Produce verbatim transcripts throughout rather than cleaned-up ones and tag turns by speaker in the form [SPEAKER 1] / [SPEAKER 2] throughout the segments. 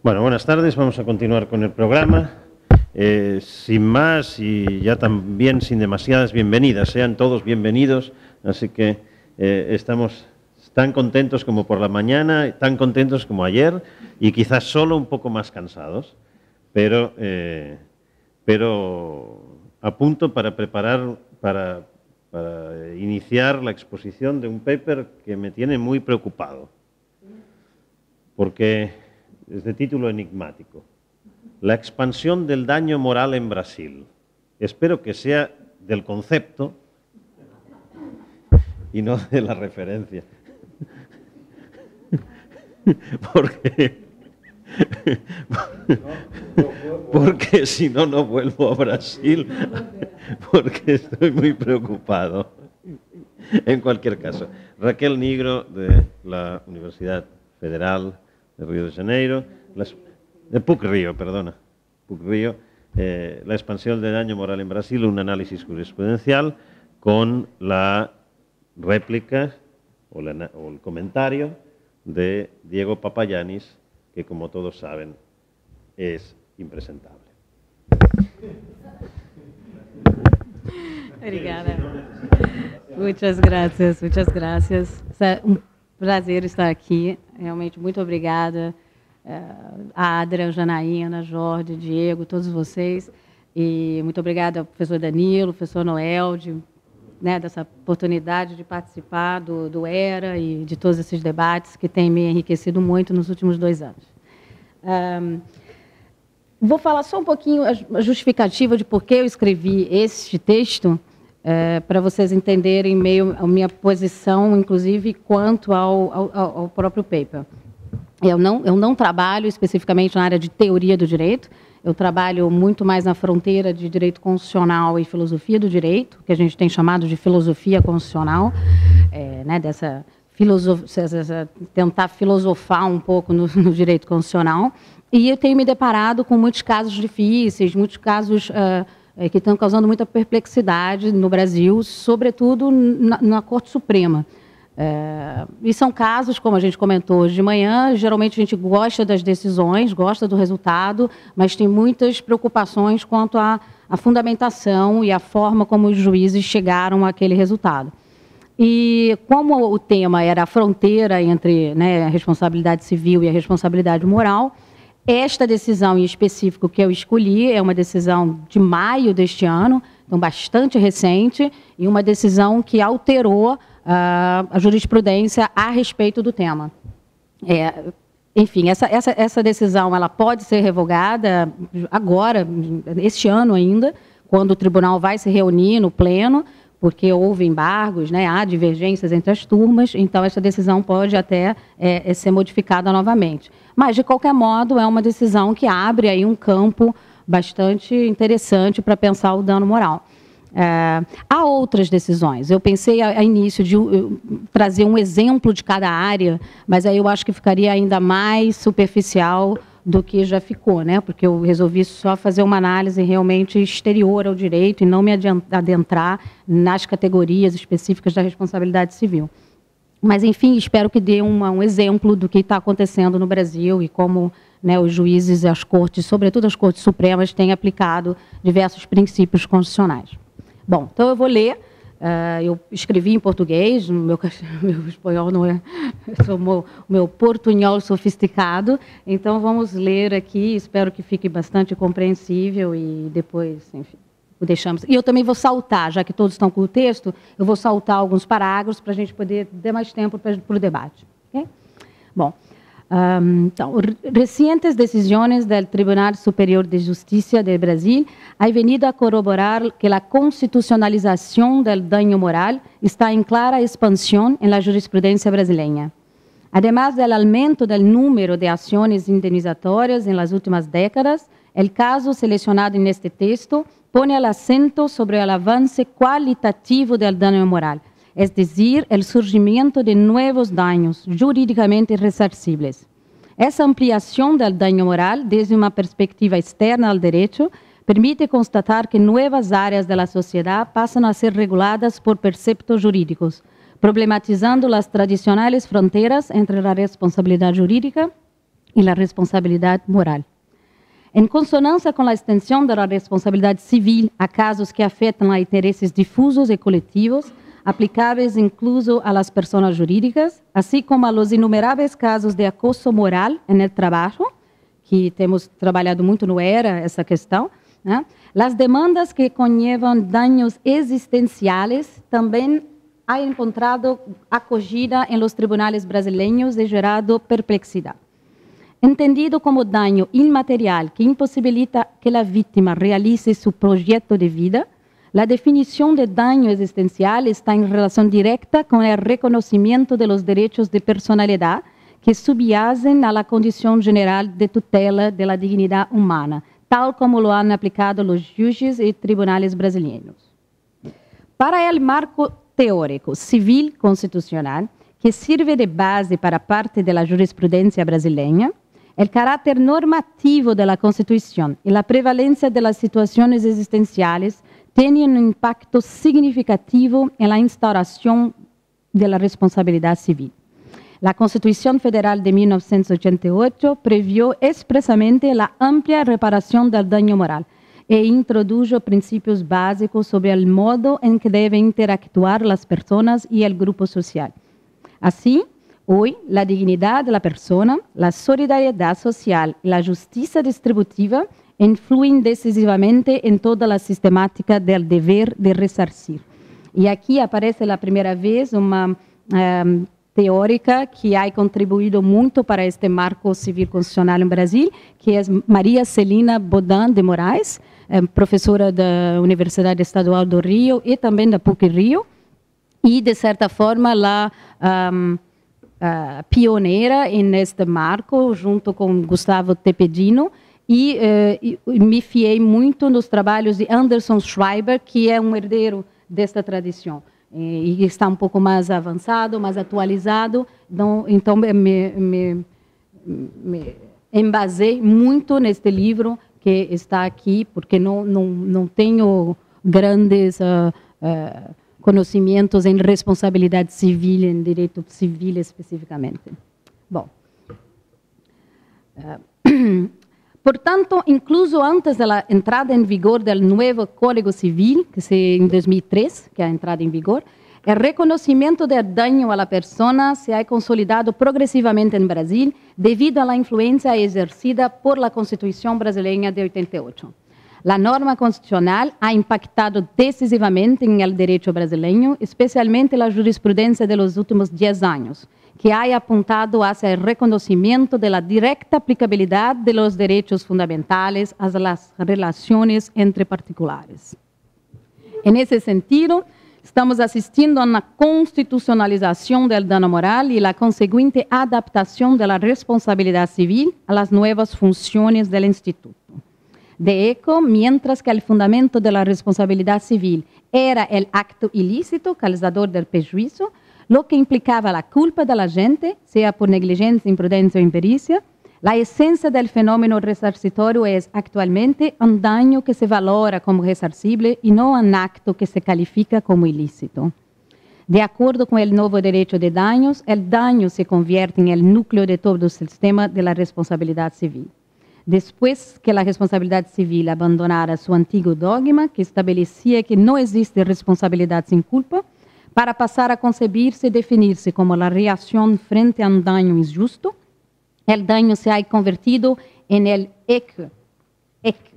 [SPEAKER 1] Bueno, buenas tardes. Vamos a continuar con el programa. Eh, sin más y ya también sin demasiadas bienvenidas. Sean todos bienvenidos. Así que eh, estamos tan contentos como por la mañana, tan contentos como ayer y quizás solo un poco más cansados, pero, eh, pero a punto para preparar, para, para iniciar la exposición de un paper que me tiene muy preocupado, porque es de título enigmático. La expansión del daño moral en Brasil. Espero que sea del concepto y no de la referencia. Porque, porque si no, no vuelvo a Brasil, porque estoy muy preocupado. En cualquier caso, Raquel Nigro, de la Universidad Federal de Río de Janeiro, las, de P U C Río, perdona, P U C Río, eh, la expansión del daño moral en Brasil, un análisis jurisprudencial con la réplica o, la, o el comentario de Diego Papagiannis, que como todos saben es impresentable.
[SPEAKER 2] Obrigada. Muitas graças, muitas graças. É um prazer estar aqui. Realmente, muito obrigada a Adria, Janaína, Jorge, Diego, todos vocês. E muito obrigada ao professor Danilo, professor Noel, de, né, dessa oportunidade de participar do, do ERA e de todos esses debates que têm me enriquecido muito nos últimos dois anos. Um, vou falar só um pouquinho a justificativa de por que eu escrevi este texto, é, para vocês entenderem meio a minha posição, inclusive, quanto ao, ao, ao próprio paper. Eu não, eu não trabalho especificamente na área de teoria do direito, eu trabalho muito mais na fronteira de direito constitucional e filosofia do direito, que a gente tem chamado de filosofia constitucional, é, né, dessa filosof... tentar filosofar um pouco no, no direito constitucional, e eu tenho me deparado com muitos casos difíceis, muitos casos uh, que estão causando muita perplexidade no Brasil, sobretudo na, na Corte Suprema. É, e são casos, como a gente comentou hoje de manhã, geralmente a gente gosta das decisões, gosta do resultado, mas tem muitas preocupações quanto à, à fundamentação e à forma como os juízes chegaram àquele resultado. E como o tema era a fronteira entre, né, a responsabilidade civil e a responsabilidade moral, esta decisão em específico que eu escolhi é uma decisão de maio deste ano, então bastante recente, e uma decisão que alterou Uh, a jurisprudência a respeito do tema. É, enfim, essa, essa, essa decisão ela pode ser revogada agora, este ano ainda, quando o tribunal vai se reunir no pleno, porque houve embargos, né, há divergências entre as turmas, então essa decisão pode até é, ser modificada novamente. Mas, de qualquer modo, é uma decisão que abre aí um campo bastante interessante para pensar o dano moral. É, há outras decisões. Eu pensei a, a início de eu, trazer um exemplo de cada área, mas aí eu acho que ficaria ainda mais superficial do que já ficou, né? Porque eu resolvi só fazer uma análise realmente exterior ao direito e não me adentrar nas categorias específicas da responsabilidade civil. Mas, enfim, espero que dê uma, um exemplo do que está acontecendo no Brasil e como, né, os juízes e as cortes, sobretudo as cortes supremas, têm aplicado diversos princípios constitucionais. Bom, então eu vou ler, uh, eu escrevi em português, o meu, meu espanhol não é, o meu, meu portunhol sofisticado, então vamos ler aqui, espero que fique bastante compreensível e depois, enfim, o deixamos. E eu também vou saltar, já que todos estão com o texto, eu vou saltar alguns parágrafos para a gente poder ter mais tempo para, para o debate. Okay? Bom, Um, então, recientes decisões do Tribunal Superior de Justiça do Brasil han venido a corroborar que a constitucionalização do dano moral está em clara expansão na jurisprudência brasileira. Además do aumento do número de ações indenizatórias nas últimas décadas, o caso selecionado neste texto põe o acento sobre o avanço qualitativo do dano moral, es decir, el surgimiento de nuevos daños jurídicamente resarcibles. Esa ampliación del daño moral desde una perspectiva externa al derecho permite constatar que nuevas áreas de la sociedad pasan a ser reguladas por preceptos jurídicos, problematizando las tradicionales fronteras entre la responsabilidad jurídica y la responsabilidad moral. En consonancia con la extensión de la responsabilidad civil a casos que afectan a intereses difusos y colectivos, aplicables incluso a las personas jurídicas, así como a los innumerables casos de acoso moral en el trabajo, que temos trabalhado muito no ERA essa questão, né? Las demandas que conllevan daños existenciales também ha encontrado acogida en los tribunales brasileños y gerado perplexidad. Entendido como daño inmaterial que imposibilita que la víctima realice su proyecto de vida, la definición de daño existencial está en relación directa con el reconocimiento de los derechos de personalidad que subyacen a la condición general de tutela de la dignidad humana, tal como lo han aplicado los jueces y tribunales brasileños. Para el marco teórico civil constitucional, que sirve de base para parte de la jurisprudencia brasileña, el carácter normativo de la Constitución y la prevalencia de las situaciones existenciales tienen un impacto significativo en la instauración de la responsabilidad civil. La Constitución Federal de mil novecientos ochenta y ocho previó expresamente la amplia reparación del daño moral e introdujo principios básicos sobre el modo en que deben interactuar las personas y el grupo social. Así, hoy, la dignidad de la persona, la solidaridad social y la justicia distributiva influyen decisivamente en toda la sistemática del deber de resarcir. Y aquí aparece la primera vez una um, teórica que ha contribuído mucho para este marco civil constitucional en Brasil, que es María Celina Bodin de Moraes, eh, profesora da Universidade Estadual do Rio e também da P U C Rio, e, de certa forma, la um, uh, pioneira neste marco, junto com Gustavo Tepedino, e, uh, e me fiei muito nos trabalhos de Anderson Schreiber, que é um herdeiro desta tradição, e, e está um pouco mais avançado, mais atualizado, então, então me, me, me embasei muito neste livro que está aqui, porque não, não, não tenho grandes uh, uh, conhecimentos em responsabilidade civil, em direito civil especificamente. Bom, uh, portanto, incluso antes da entrada em vigor do novo Código Civil, que se em dois mil e três, que é a entrada em vigor, o reconhecimento do dano à pessoa se ha consolidado progressivamente em Brasil devido à influência exercida por la Constituição brasileira de oitenta e oito. La norma constitucional ha impactado decisivamente en el derecho brasileño, especialmente la jurisprudencia de los últimos diez años, que ha apuntado hacia el reconocimiento de la directa aplicabilidad de los derechos fundamentales a las relaciones entre particulares. En ese sentido, estamos asistindo a una constitucionalización del dano moral y la consecuente adaptación de la responsabilidad civil a las nuevas funciones del instituto. De hecho, mientras que el fundamento de la responsabilidad civil era el acto ilícito causador del perjuicio, lo que implicaba la culpa de la gente, sea por negligencia, imprudencia o impericia, la esencia del fenómeno resarcitorio es actualmente un daño que se valora como resarcible y no un acto que se califica como ilícito. De acuerdo con el nuevo derecho de daños, el daño se convierte en el núcleo de todo el sistema de la responsabilidad civil. Después que la responsabilidad civil abandonara su antiguo dogma, que establecía que no existe responsabilidad sin culpa, para pasar a concebirse y definirse como la reacción frente a un daño injusto, el daño se ha convertido en el eje, eje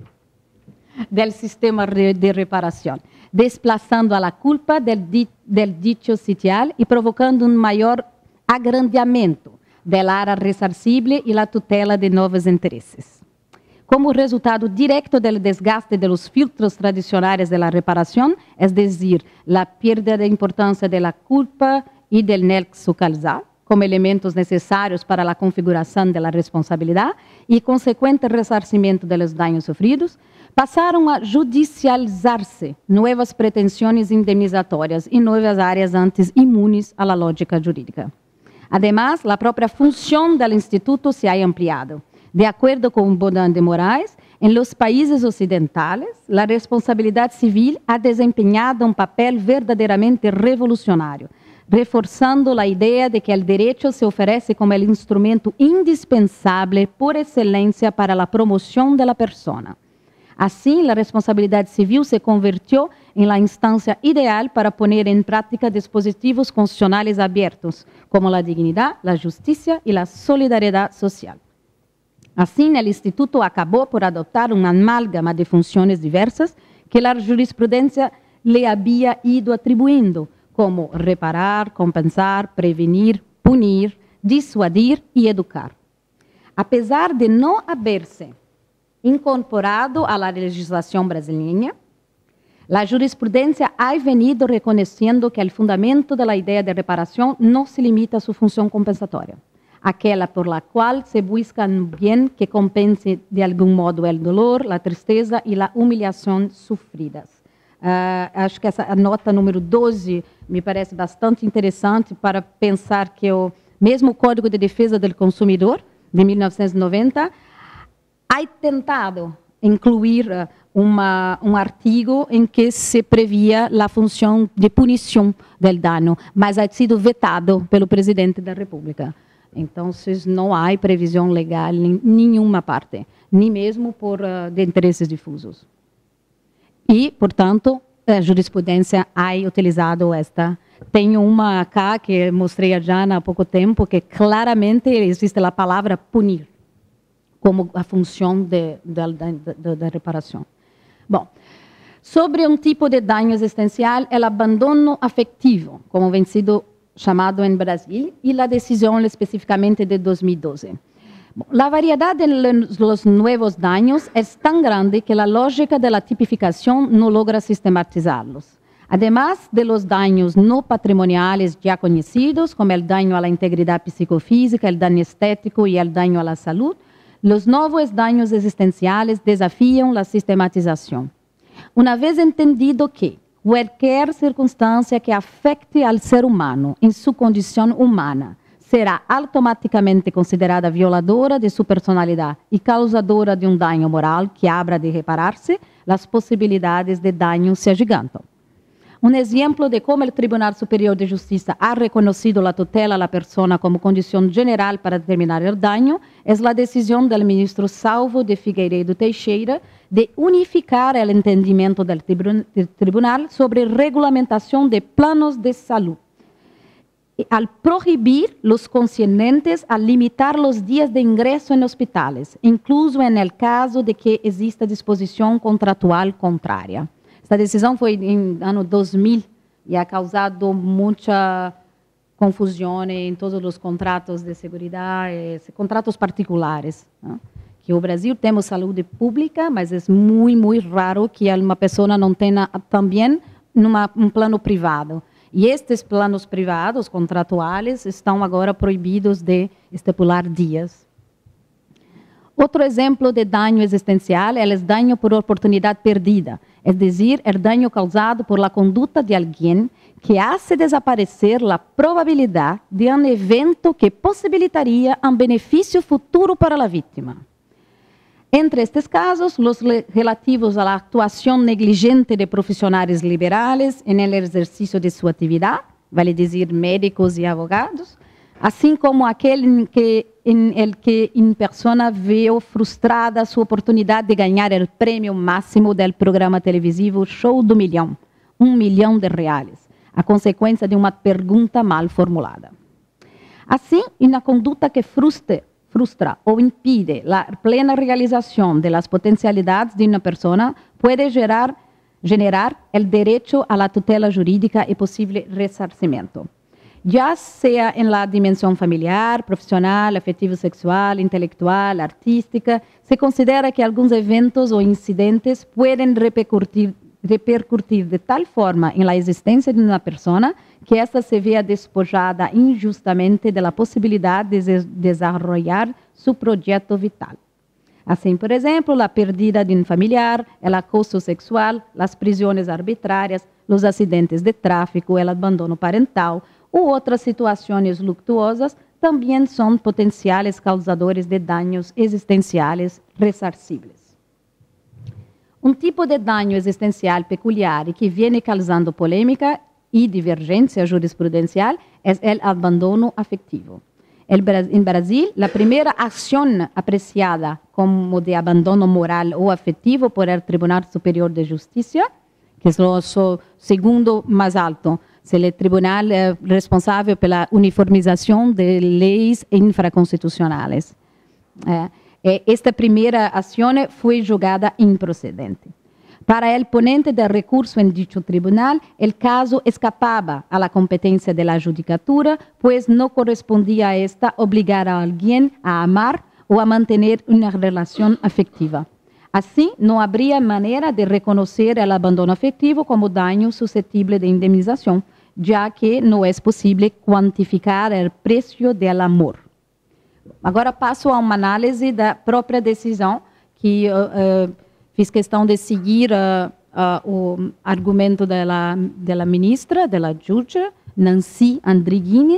[SPEAKER 2] del sistema de reparación, desplazando a la culpa del, di, del dicho sitial y provocando un mayor agrandeamiento del área resarcible y la tutela de nuevos intereses. Como resultado directo del desgaste de los filtros tradicionales de la reparación, es decir, la pérdida de importancia de la culpa y del nexo causal, como elementos necesarios para la configuración de la responsabilidad y consecuente resarcimiento de los daños sufridos, pasaron a judicializarse nuevas pretensiones indemnizatorias y nuevas áreas antes inmunes a la lógica jurídica. Además, la propia función del instituto se ha ampliado. De acuerdo con Bodin de Moraes, en los países occidentales, la responsabilidad civil ha desempeñado un papel verdaderamente revolucionario, reforzando la idea de que el derecho se ofrece como el instrumento indispensable por excelencia para la promoción de la persona. Así, la responsabilidad civil se convirtió en la instancia ideal para poner en práctica dispositivos constitucionales abiertos, como la dignidad, la justicia y la solidaridad social. Así, el Instituto acabó por adoptar una amálgama de funciones diversas que la jurisprudencia le había ido atribuyendo, como reparar, compensar, prevenir, punir, disuadir y educar. A pesar de no haberse incorporado a la legislación brasileña, la jurisprudencia ha venido reconociendo que el fundamento de la idea de reparación no se limita a su función compensatoria, aquella por la cual se busca un bien que compense de algún modo el dolor, la tristeza y la humillación sufridas. Uh, acho que essa nota número doze me parece bastante interessante para pensar que o mesmo Código de Defesa do Consumidor, de mil novecentos e noventa, ha tentado incluir uh, uma, um artigo em que se previa a função de punição do dano, mas ha sido vetado pelo presidente da República. Então, não há previsão legal em nenhuma parte, nem mesmo por uh, de interesses difusos. E, portanto, a jurisprudência ha utilizado esta. Tenho uma cá que mostrei já há pouco tempo, que claramente existe a palavra punir, como a função de, de, de, de, de reparação. Bom, sobre um tipo de dano existencial, é o abandono afetivo, como vem sido chamado em Brasil, e a decisão especificamente de dois mil e doze. La variedad de los nuevos daños es tan grande que la lógica de la tipificación no logra sistematizarlos. Además de los daños no patrimoniales ya conocidos, como el daño a la integridad psicofísica, el daño estético y el daño a la salud, los nuevos daños existenciales desafían la sistematización. Una vez entendido que cualquier circunstancia que afecte al ser humano en su condición humana será automaticamente considerada violadora de sua personalidade e causadora de um dano moral que abra de reparar-se, as possibilidades de dano se agigantam. Um exemplo de como o Tribunal Superior de Justiça ha reconhecido a tutela da pessoa como condição geral para determinar o dano é a decisão do ministro Salvo de Figueiredo Teixeira de unificar o entendimento do tribunal sobre regulamentação de planos de saúde, al prohibir los concernentes a limitar los días de ingreso en hospitales, incluso en el caso de que exista disposición contratual contraria. Esta decisão foi em ano dois mil e ha causado muita confusão em todos os contratos de seguridade, contratos particulares, né? Que o Brasil temos saúde pública, mas é muito, muito raro que uma pessoa não tenha também numa, um plano privado. E estes planos privados, contratuais, estão agora proibidos de estipular dias. Outro exemplo de dano existencial é o dano por oportunidade perdida, é dizer, o dano causado por la conduta de alguém que hace desaparecer a probabilidade de um evento que possibilitaria um benefício futuro para a vítima. Entre estes casos, os relativos à atuação negligente de profissionais liberais no exercício de sua atividade, vale dizer médicos e advogados, assim como aquele que, em el que em persona viu frustrada sua oportunidade de ganhar o prêmio máximo do programa televisivo Show do Milhão, um milhão de reais, a consequência de uma pergunta mal formulada. Assim, na conduta que frustra frustra ou impide a plena realização das potencialidades de uma pessoa, pode gerar, generar o direito à tutela jurídica e possível ressarcimento. Já seja em la dimensão familiar, profissional, afetivo-sexual, intelectual, artística, se considera que alguns eventos ou incidentes podem repercutir, repercutir de tal forma em la existência de uma pessoa que esta se vea despojada injustamente de la possibilidade de desarrollar seu projeto vital. Assim, por exemplo, a perda de um familiar, o acoso sexual, as prisões arbitrárias, os acidentes de tráfico, o abandono parental ou outras situações luctuosas também são potenciais causadores de danos existenciais ressarcíveis. Um tipo de dano existencial peculiar e que vem causando polêmica y divergencia jurisprudencial es el abandono afectivo. El, en Brasil, la primera acción apreciada como de abandono moral o afectivo por el Tribunal Superior de Justicia, que es lo segundo más alto, es el tribunal eh, responsable por la uniformización de leyes infraconstitucionales. Eh, esta primera acción fue juzgada improcedente. Para el ponente del recurso en dicho tribunal, el caso escapaba a la competencia de la judicatura, pues no correspondía a esta obligar a alguien a amar o a mantener una relación afectiva. Así, no habría manera de reconocer el abandono afectivo como daño susceptible de indemnización, ya que no es posible cuantificar el precio del amor. Agora passo a uma análise da própria decisão, que uh, uh, fiz questão de seguir uh, uh, o argumento da ministra, da juíza, Nancy Andrighi,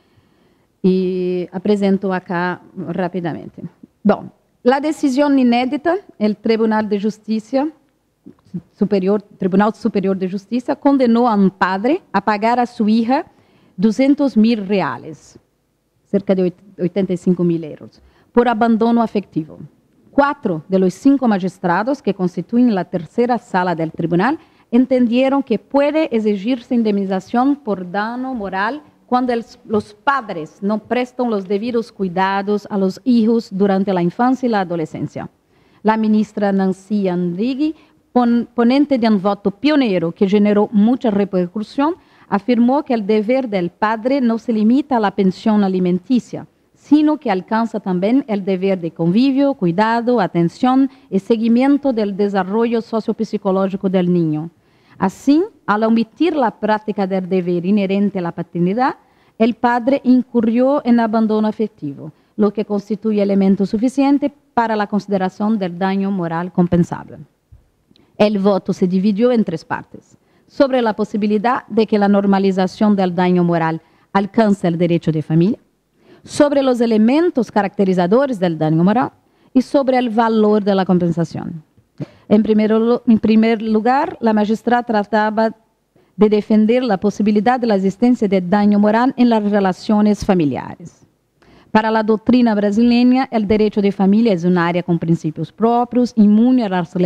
[SPEAKER 2] e apresento acá rapidamente. Bom, a decisão inédita, o Tribunal de Justiça, Superior, Tribunal Superior de Justiça, condenou a um padre a pagar a sua hija duzentos mil reais, cerca de ochenta y cinco mil euros, por abandono afectivo. Cuatro de los cinco magistrados que constituyen la tercera sala del tribunal entendieron que puede exigirse indemnización por daño moral cuando el, los padres no prestan los debidos cuidados a los hijos durante la infancia y la adolescencia. La ministra Nancy Andrighi, pon, ponente de un voto pionero que generó mucha repercusión, afirmó que el deber del padre no se limita a la pensión alimenticia, sino que alcanza también el deber de convivio, cuidado, atención y seguimiento del desarrollo sociopsicológico del niño. Así, al omitir la práctica del deber inherente a la paternidad, el padre incurrió en abandono afectivo, lo que constituye elemento suficiente para la consideración del daño moral compensable. El voto se dividió en tres partes: sobre la posibilidad de que la normalización del daño moral alcance el derecho de familia, sobre los elementos caracterizadores del daño moral y sobre el valor de la compensación. En primer, en primer lugar, la magistrada trataba de defender la posibilidad de la existencia de daño moral en las relaciones familiares. Para la doctrina brasileña, el derecho de familia es un área con principios propios, inmune a las,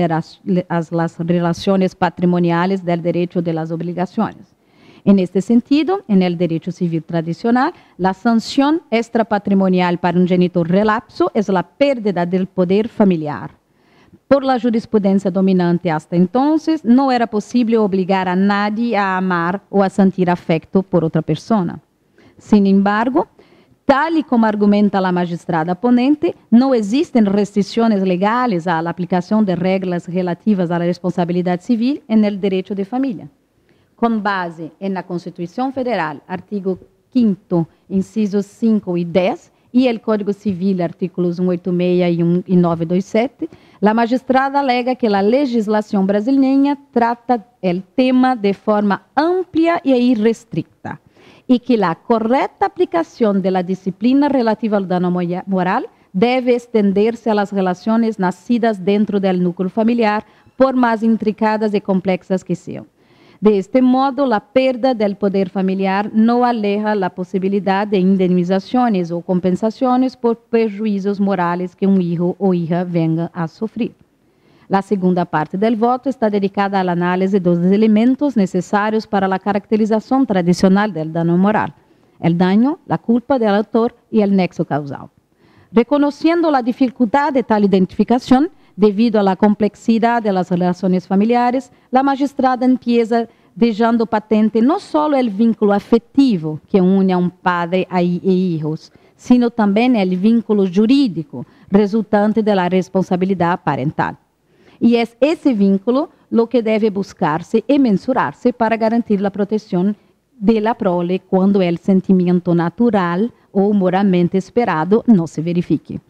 [SPEAKER 2] a las relaciones patrimoniales del derecho de las obligaciones. En este sentido, en el derecho civil tradicional, la sanción extrapatrimonial para un genitor relapso es la pérdida del poder familiar. Por la jurisprudencia dominante hasta entonces, no era posible obligar a nadie a amar o a sentir afecto por otra persona. Sin embargo, tal y como argumenta la magistrada ponente, no existen restricciones legales a la aplicación de reglas relativas a la responsabilidad civil en el derecho de familia. Con base en la Constitución Federal, artículo quinto, incisos cinco y diez, y el Código Civil, artículos ciento ochenta y seis y, un, y novecientos veintisiete, la magistrada alega que la legislación brasileña trata el tema de forma amplia e irrestricta, y que la correcta aplicación de la disciplina relativa al daño moral debe extenderse a las relaciones nacidas dentro del núcleo familiar, por más intricadas y complexas que sean. De este modo, la pérdida del poder familiar no aleja la posibilidad de indemnizaciones o compensaciones por perjuicios morales que un hijo o hija venga a sufrir. La segunda parte del voto está dedicada al análisis de los elementos necesarios para la caracterización tradicional del daño moral: el daño, la culpa del autor y el nexo causal. Reconociendo la dificultad de tal identificación, debido a la complejidad de las relaciones familiares, la magistrada empieza dejando patente no solo el vínculo afectivo que une a un padre e hijos, sino también el vínculo jurídico resultante de la responsabilidad parental. Y es ese vínculo lo que debe buscarse y mensurarse para garantir la protección de la prole cuando el sentimiento natural o moralmente esperado no se verifique.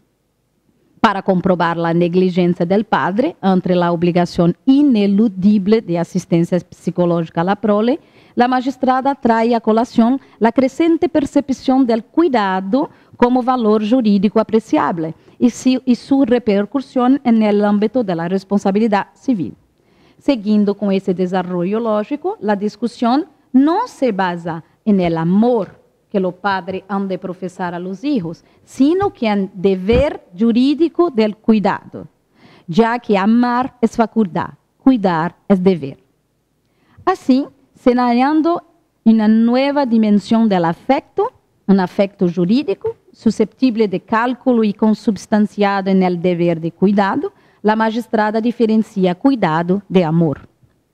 [SPEAKER 2] Para comprobar la negligencia del padre ante la obligación ineludible de asistencia psicológica a la prole, la magistrada trae a colación la creciente percepción del cuidado como valor jurídico apreciable y, si, y su repercusión en el ámbito de la responsabilidad civil. Seguindo con ese desarrollo lógico, la discusión
[SPEAKER 3] no se basa en el amor que los padres han de profesar a los hijos, sino que en deber jurídico del cuidado, ya que amar es facultad, cuidar es deber. Así, señalando una nueva dimensión del afecto, un afecto jurídico, susceptible de cálculo y consubstanciado en el deber de cuidado, la magistrada diferencia cuidado de amor.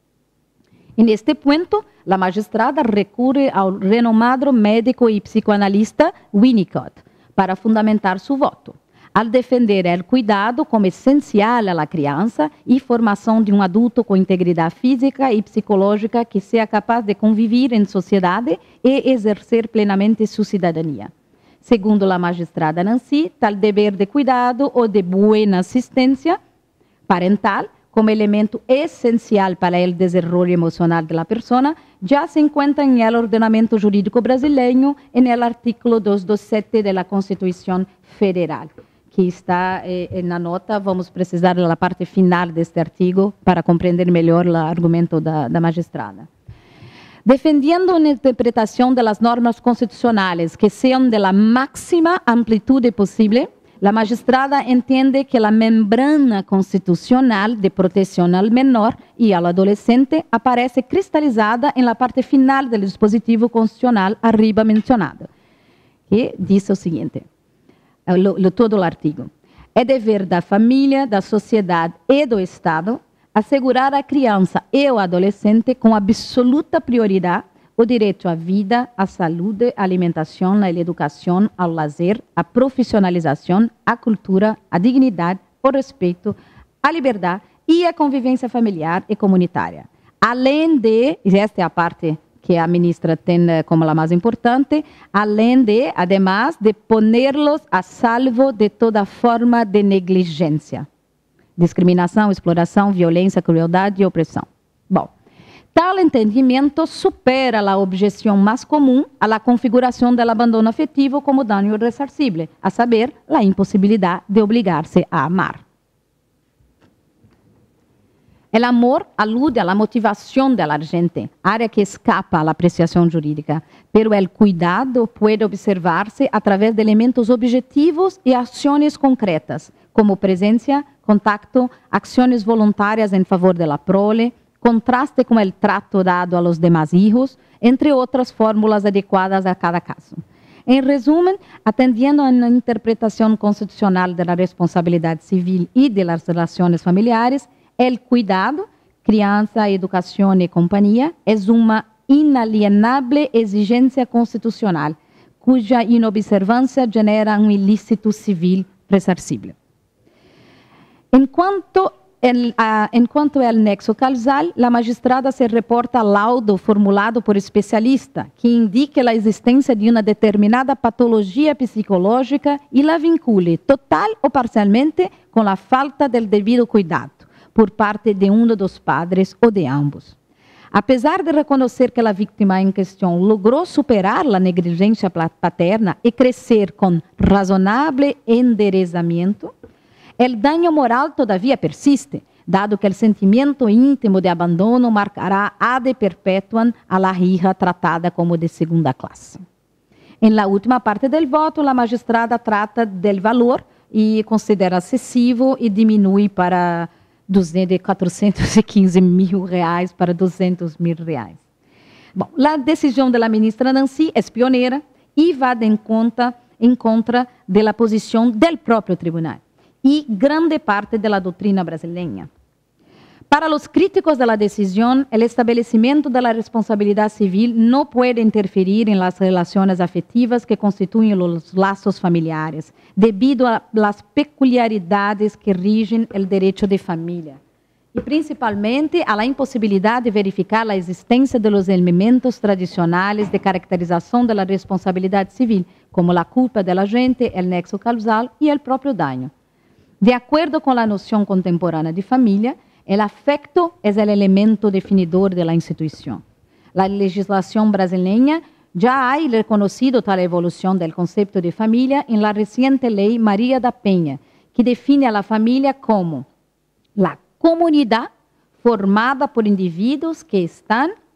[SPEAKER 3] En este punto, la magistrada recurre al renomado médico y psicoanalista Winnicott para fundamentar su voto, al defender el cuidado como esencial a la crianza y formación de un adulto con integridad física y psicológica que sea capaz de convivir en sociedad y ejercer plenamente su ciudadanía. Segundo la magistrada Nancy, tal deber de cuidado o de buena asistencia parental como elemento esencial para el desarrollo emocional de la persona, ya se encuentra en el ordenamiento jurídico brasileño en el artículo doscientos veintisiete de la Constitución Federal, que está eh, en la nota. Vamos a precisar de la parte final de este artículo para comprender mejor el argumento de la magistrada. Defendiendo una interpretación de las normas constitucionales que sean de la máxima amplitud posible, la magistrada entiende que la membrana constitucional de protección al menor y al adolescente aparece cristalizada en la parte final del dispositivo constitucional arriba mencionado, que dice lo siguiente, lo, lo, todo el artículo. É dever da família, da sociedade e do Estado assegurar à criança e ao adolescente com absoluta prioridade o direito à vida, à saúde, à alimentação, à educação, ao lazer, à profissionalização, à cultura, à dignidade, ao respeito, à liberdade e à convivência familiar e comunitária. Além de, e esta é a parte que a ministra tem como a mais importante, além de, además, de ponerlos a salvo de toda forma de negligência, discriminação, exploração, violência, crueldade e opressão. Bom, tal entendimento supera a objeção mais comum à la configuração do abandono afetivo como dano irresarcível, a saber, a impossibilidade de obrigar-se a amar. O amor alude a la motivação da gente, área que escapa à apreciação jurídica, pero o cuidado pode observar-se através de elementos objetivos e ações concretas, como presença, contacto, ações voluntárias em favor da prole, contraste com o trato dado a los demás hijos, entre outras fórmulas adequadas a cada caso. Em resumo, atendiendo a uma interpretação constitucional da responsabilidade civil e das relações familiares, o cuidado, criança, educação e companhia é uma inalienável exigência constitucional, cuja inobservância genera um ilícito civil ressarcível. Enquanto el, uh, enquanto é o nexo causal, a magistrada se reporta ao laudo formulado por especialista, que indique a existência de uma determinada patologia psicológica e la vincule total ou parcialmente com a falta del devido cuidado por parte de um dos padres ou de ambos. Apesar de reconhecer que a vítima em questão logrou superar a negligência paterna e crescer com razonável enderezamento, o dano moral todavia persiste, dado que o sentimento íntimo de abandono marcará ad perpetuam a la hija tratada como de segunda classe. Em la última parte do voto, a magistrada trata del valor e considera excessivo e diminui para de quatrocentos e quinze mil reais para duzentos mil reais. Bom, a decisão da ministra Nancy é pioneira e vai em conta em contra da posição do próprio tribunal e grande parte da doutrina brasileira. Para os críticos da decisão, o estabelecimento da responsabilidade civil não pode interferir em las relações afetivas que constituem os laços familiares, devido a las peculiaridades que rigem o direito de família, e principalmente a la impossibilidade de verificar a existência de los elementos tradicionais de caracterização da responsabilidade civil, como a culpa del agente, o nexo causal e o próprio dano. De acordo com a noção contemporânea de família, o afecto é o elemento definidor da instituição. A legislação brasileira já ha reconhecido tal evolução do conceito de família em la reciente Lei Maria da Penha, que define a família como a comunidade formada por indivíduos que estão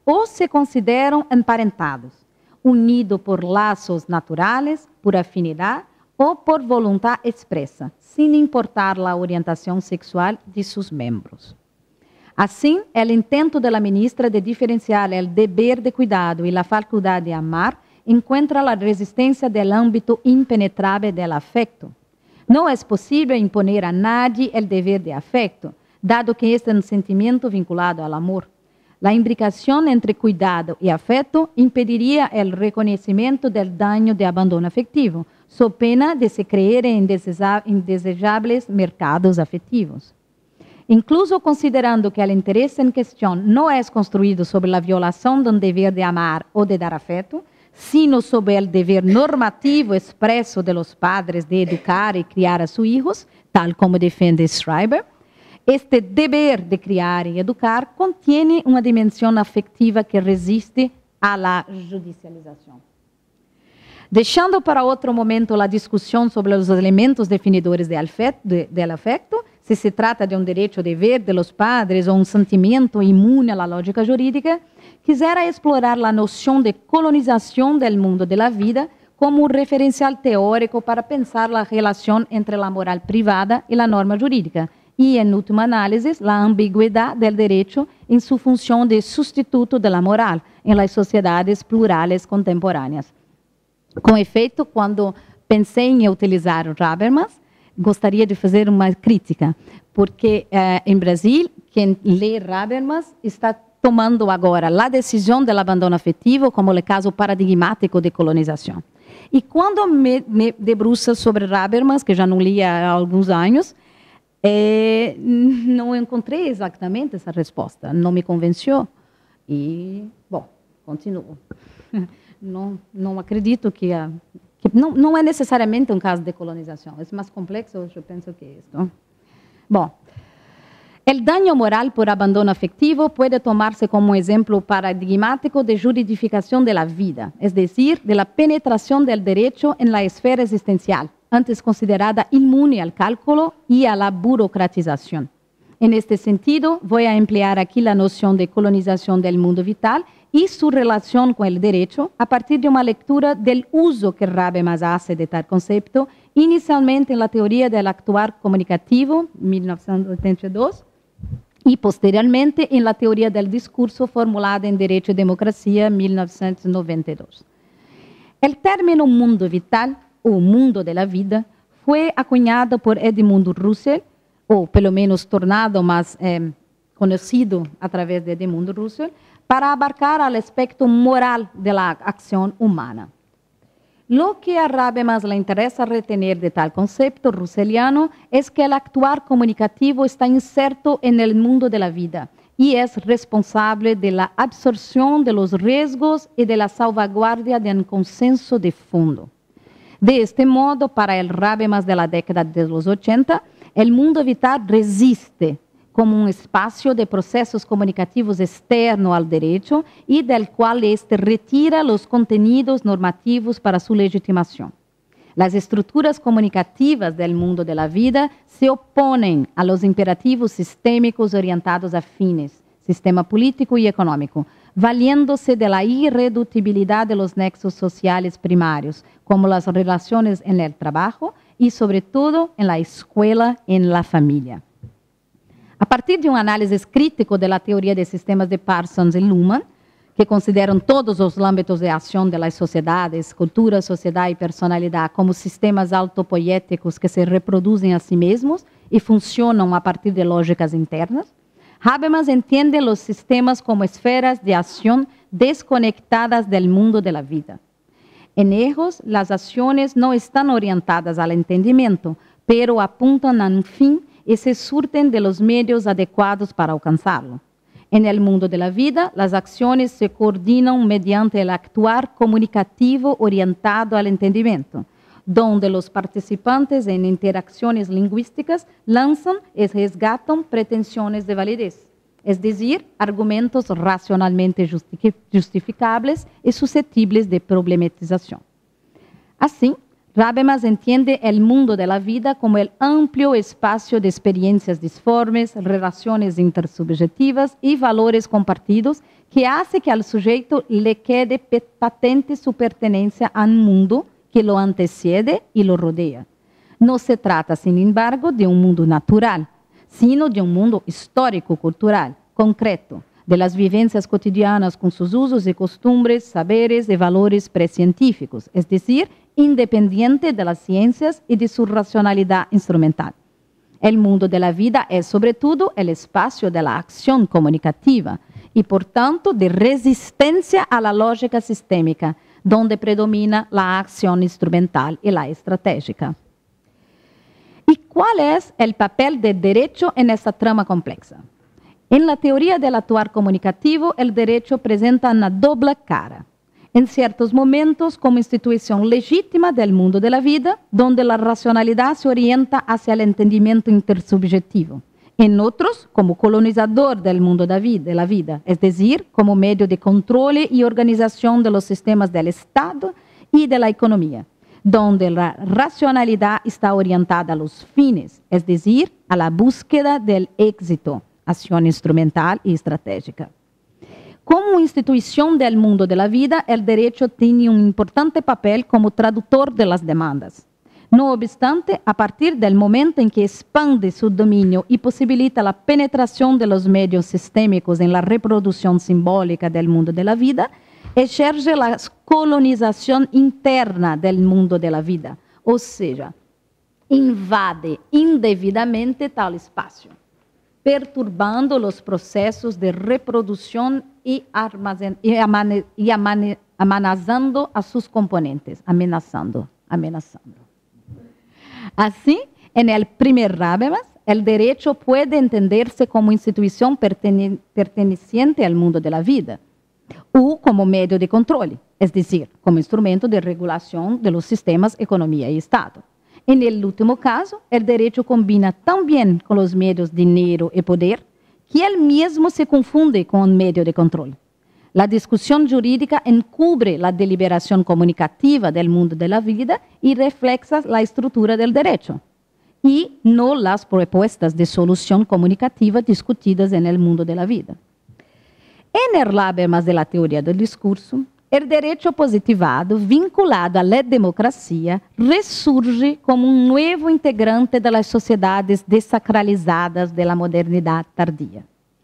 [SPEAKER 3] o se consideram emparentados, unidos por laços naturais, por afinidade ou por vontade expressa, sem importar a orientação sexual de seus membros. Assim, o intento da ministra de diferenciar o dever de cuidado e a faculdade de amar encontra a resistência do âmbito impenetrável do afecto. Não é possível imponer a nadie o dever de afecto, dado que este é um sentimento vinculado ao amor. A imbricação entre cuidado e afeto impediria o reconhecimento do dano de abandono afetivo, sob pena de se creer em indesejáveis mercados afetivos. Incluso considerando que o interesse em questão não é construído sobre a violação de um dever de amar ou de dar afeto, sino sobre o dever normativo expresso de los padres de educar e criar a seus filhos, tal como defende Schreiber, este dever de criar e educar contiene uma dimensão afetiva que resiste à la judicialização. Deixando para outro momento a discussão sobre os elementos definidores do afeto, de, del afecto, se se trata de um direito ou dever de los padres ou um sentimento imune à lógica jurídica, quisera explorar a noção de colonização do mundo da vida como um referencial teórico para pensar a relação entre a moral privada e a norma jurídica, e, em última análise, a ambiguidade do direito em sua função de substituto da moral em las sociedades plurais contemporâneas. Com efeito, quando pensei em utilizar o Habermas, gostaria de fazer uma crítica, porque eh, em Brasil, quem lê Habermas está tomando agora a decisão do abandono afetivo como o caso paradigmático de colonização. E quando me, me debruço sobre Habermas, que já não li há alguns anos, eh, não encontrei exatamente essa resposta, não me convenceu. E, bom, continuo. Não, não acredito que, a, que não, não é necessariamente um caso de colonização, é mais complexo, eu penso que isso. Bom, o dano moral por abandono afetivo pode tomar-se como um exemplo paradigmático de juridificação da vida, es decir, de la penetração do direito em la esfera existencial, antes considerada imune ao cálculo e à la burocratização. En este sentido, voy a emplear aquí la noción de colonización del mundo vital y su relación con el derecho a partir de una lectura del uso que Habermas hace de tal concepto, inicialmente en la teoría del actuar comunicativo, mil novecientos ochenta y dos, y posteriormente en la teoría del discurso formulada en Derecho y Democracia, mil novecientos noventa y dos. El término mundo vital, o mundo de la vida, fue acuñado por Edmund Russell, ou pelo menos tornado mais eh, conhecido através de Edmund Russell, para abarcar o aspecto moral da ação humana. Lo que a Habermas le interessa retener de tal concepto russelliano es que el actuar comunicativo está inserto en el mundo de la vida y es responsable de la absorción de los riesgos y de la salvaguardia de un consenso de fondo. De este modo, para el Habermas de la década de los ochenta, el mundo vital resiste como um espaço de processos comunicativos externo ao direito e del qual este retira os contenidos normativos para sua legitimação. As estruturas comunicativas del mundo de la vida se opõem a los imperativos sistêmicos orientados a fines, sistema político e econômico, valiendo-se de la irredutibilidade de los nexos sociales primarios, como las relaciones en el trabajo y, sobre todo, en la escuela y en la familia. A partir de um análise crítico da teoria de sistemas de Parsons e Luhmann, que consideram todos os âmbitos de ação das sociedades, cultura, sociedade e personalidade como sistemas autopoéticos que se reproduzem a si mesmos e funcionam a partir de lógicas internas, Habermas entende os sistemas como esferas de ação desconectadas do mundo da vida. En ellos, as ações não estão orientadas ao entendimento, pero apuntam a um fim e se surten de los medios adequados para alcançá-lo. En el mundo de la vida, las acciones se coordinan mediante el actuar comunicativo orientado al entendimiento, donde los participantes en interacciones lingüísticas lanzan y resgatan pretensiones de validez, es decir, argumentos racionalmente justificables y susceptibles de problematización. Assim, Habermas entiende el mundo de la vida como el amplio espacio de experiencias disformes, relaciones intersubjetivas y valores compartidos que hace que al sujeto le quede patente su pertenencia a un mundo que lo antecede y lo rodea. No se trata, sin embargo, de un mundo natural, sino de un mundo histórico-cultural, concreto, de las vivencias cotidianas con sus usos y costumbres, saberes y valores precientíficos, es decir, independiente de las ciencias y de su racionalidad instrumental. El mundo de la vida es, sobre todo, el espacio de la acción comunicativa y, por tanto, de resistencia a la lógica sistémica, donde predomina la acción instrumental y la estratégica. ¿Y cuál es el papel del derecho en esta trama compleja? En la teoría del actuar comunicativo, el derecho presenta una doble cara. En ciertos momentos, como institución legítima del mundo de la vida, donde la racionalidad se orienta hacia el entendimiento intersubjetivo. En otros, como colonizador del mundo de la vida, es decir, como medio de control y organización de los sistemas del Estado y de la economía, donde la racionalidad está orientada a los fines, es decir, a la búsqueda del éxito, acción instrumental y estratégica. Como institución del mundo de la vida, el derecho tiene un importante papel como traductor de las demandas. No obstante, a partir del momento en que expande su dominio y posibilita la penetración de los medios sistémicos en la reproducción simbólica del mundo de la vida, ejerce la colonización interna del mundo de la vida, o sea, invade indebidamente tal espacio, perturbando los procesos de reproducción y, y, amane y amane amenazando a sus componentes, amenazando, amenazando. Así, en el primer Habermas, el derecho puede entenderse como institución pertene perteneciente al mundo de la vida, o como medio de control, es decir, como instrumento de regulación de los sistemas economía y Estado. En el último caso, el derecho combina tan bien con los medios dinero y poder que él mismo se confunde con un medio de control. La discusión jurídica encubre la deliberación comunicativa del mundo de la vida y refleja la estructura del derecho, y no las propuestas de solución comunicativa discutidas en el mundo de la vida. En el Habermas de la teoría del discurso, el derecho positivado, vinculado a la democracia, resurge como un nuevo integrante de las sociedades desacralizadas de la modernidad tardía.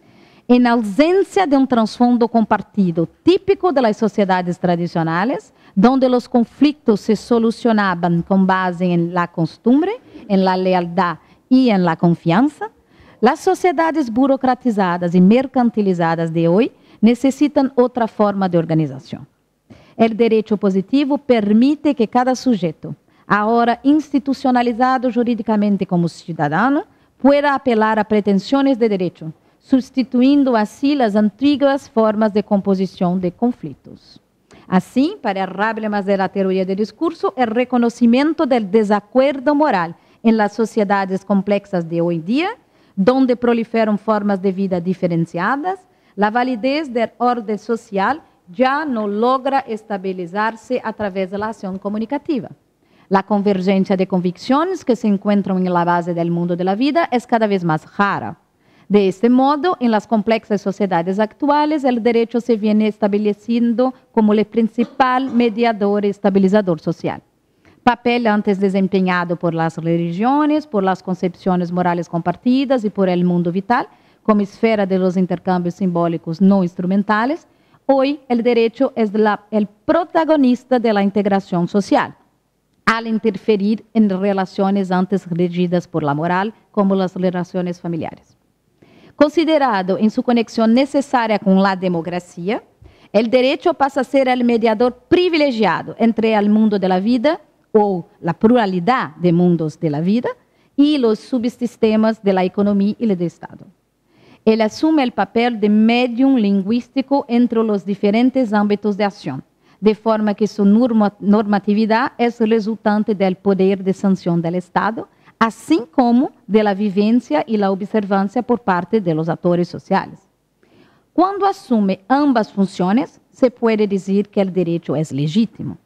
[SPEAKER 3] En ausencia de un trasfondo compartido típico de las sociedades tradicionales, donde los conflictos se solucionaban con base en la costumbre, en la lealtad y en la confianza, las sociedades burocratizadas y mercantilizadas de hoy necesitan otra forma de organización. El derecho positivo permite que cada sujeto, ahora institucionalizado jurídicamente como ciudadano, pueda apelar a pretensiones de derecho, sustituindo así las antiguas formas de composición de conflictos. Así, para Habermas de la teoría del discurso, el reconocimiento del desacuerdo moral en las sociedades complexas de hoy día, donde proliferan formas de vida diferenciadas, la validez del orden social ya no logra estabilizarse a través de la acción comunicativa. La convergencia de convicciones que se encuentran en la base del mundo de la vida es cada vez más rara. De este modo, en las complexas sociedades actuales, el derecho se viene estableciendo como el principal mediador y estabilizador social. Papel antes desempeñado por las religiones, por las concepciones morales compartidas y por el mundo vital, como esfera de los intercambios simbólicos no instrumentales, hoy el derecho es la, el protagonista de la integración social, al interferir en relaciones antes regidas por la moral, como las relaciones familiares. Considerado en su conexión necesaria con la democracia, el derecho pasa a ser el mediador privilegiado entre el mundo de la vida, o la pluralidad de mundos de la vida, y los subsistemas de la economía y del Estado. Él asume el papel de medium lingüístico entre los diferentes ámbitos de acción, de forma que su normatividad es resultante del poder de sanción del Estado, así como de la vivencia y la observancia por parte de los actores sociales. Cuando asume ambas funciones, se puede decir que el derecho es legítimo.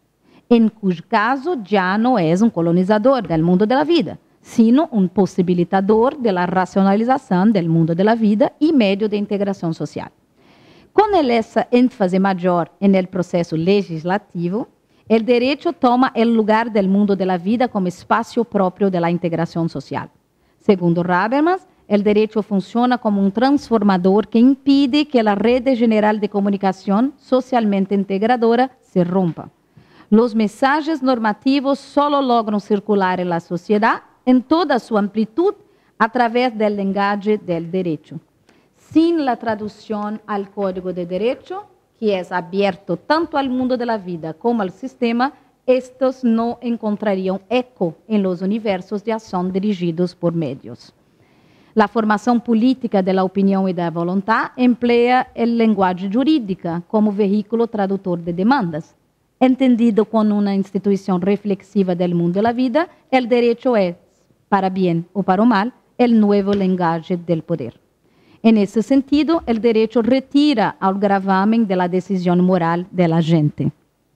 [SPEAKER 3] en cuyo caso ya no es un colonizador del mundo de la vida, sino un posibilitador de la racionalización del mundo de la vida y medio de integración social. Con esa énfase mayor en el proceso legislativo, el derecho toma el lugar del mundo de la vida como espacio propio de la integración social. Segundo Habermas, el derecho funciona como un transformador que impide que la red general de comunicación socialmente integradora se rompa. Los mensajes normativos solo logran circular en la sociedad en toda su amplitud a través del lenguaje del derecho. Sin la traducción al Código de Derecho, que es abierto tanto al mundo de la vida como al sistema, estos no encontrarían eco en los universos de acción dirigidos por medios. La formación política de la opinión y de la voluntad emplea el lenguaje jurídico como vehículo traductor de demandas. Entendido como una institución reflexiva del mundo de la vida, el derecho es, para bien o para mal, el nuevo lenguaje del poder. En ese sentido, el derecho retira al gravamen de la decisión moral de la gente.